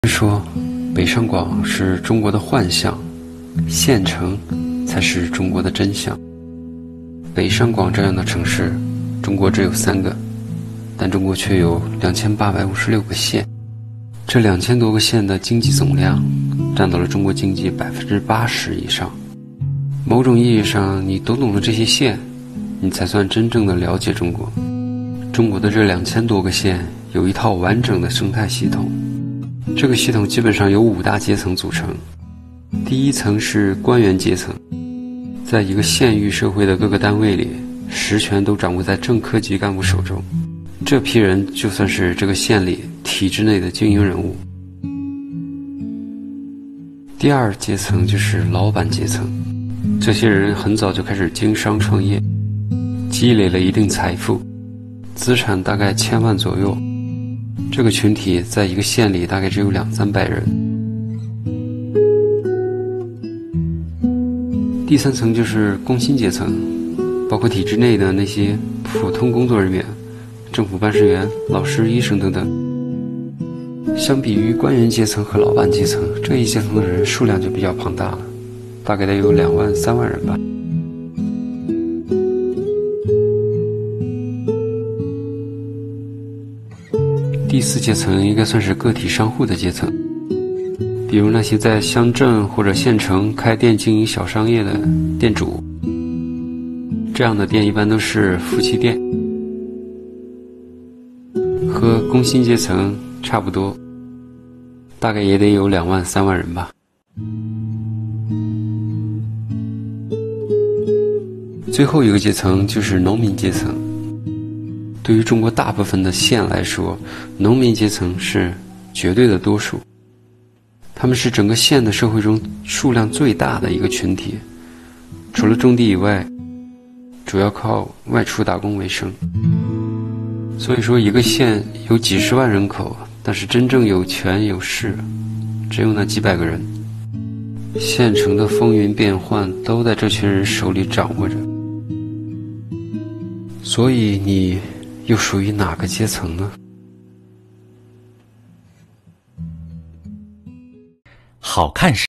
说，北上广是中国的幻象，县城才是中国的真相。北上广这样的城市，中国只有3个，但中国却有2856个县。这2000多个县的经济总量，占到了中国经济80%以上。某种意义上，你都懂了这些县，你才算真正的了解中国。中国的这2000多个县，有一套完整的生态系统。这个系统基本上由5大阶层组成。第一层是官员阶层，在一个县域社会的各个单位里，实权都掌握在正科级干部手中。这批人就算是这个县里体制内的精英人物。第二阶层就是老板阶层，这些人很早就开始经商创业，积累了一定财富，资产大概1000万左右。这个群体在一个县里大概只有200-300人。第三层就是工薪阶层，包括体制内的那些普通工作人员，政府办事员、老师、医生等等。相比于官员阶层和老板阶层，这一阶层的人数量就比较庞大了，大概得有2万、3万人吧。第4阶层应该算是个体商户的阶层，比如那些在乡镇或者县城开店经营小商业的店主。这样的店一般都是夫妻店，和工薪阶层差不多，大概也得有2万、3万人吧。最后一个阶层就是农民阶层。对于中国大部分的县来说，农民阶层是绝对的多数，他们是整个县的社会中数量最大的一个群体，除了种地以外，主要靠外出打工为生。所以说一个县有几十万人口，但是真正有权有势只有那几百个人。县城的风云变幻都在这群人手里掌握着。所以你又属于哪个阶层呢？ 好看时